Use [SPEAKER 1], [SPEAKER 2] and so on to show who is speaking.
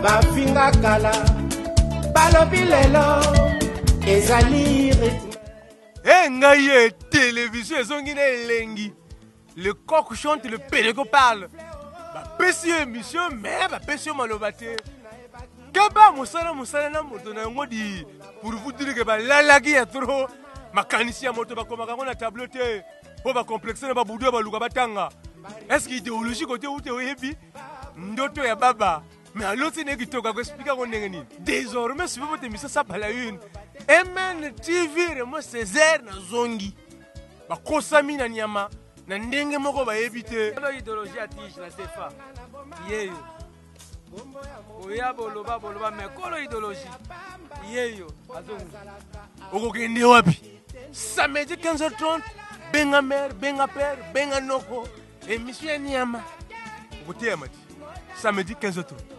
[SPEAKER 1] bafinga kala balobi lelo ezali rythme.
[SPEAKER 2] Ngaye télévision ezongi na elengi. Le coq chante, le pédago parle. Bapesi émission mais bapesi maloba te. Kaba musala na moto na ngodi pour vous dire que balalaki ya trop makanisi ya moto bakomaka na tableau te po ba complexe na babudu ba luka batanga. Est-ce que idéologie côté ou te oyebi ndoto ya baba mais aloti ne kitoka ko expliquer ko ndenge nini. Désormais si vous voulez émission ça par la une. MN TV remo Césaire na zongi. Bakosami na nyama na ndenge moko ba yebite.
[SPEAKER 3] Idéologie à tige la CFA. Yeyo. Oya boloba mais kolo idéologie. Yeyo azongi.
[SPEAKER 2] Okokende wapi? Samedi 15h30 benga mère, benga père, benga noko. Émission ya nyama. Okote ya mati. Samedi 15h30.